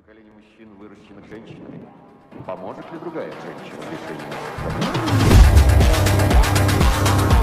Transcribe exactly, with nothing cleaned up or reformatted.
поколение мужчин, выращенных женщинами. Поможет ли другая женщина в решении?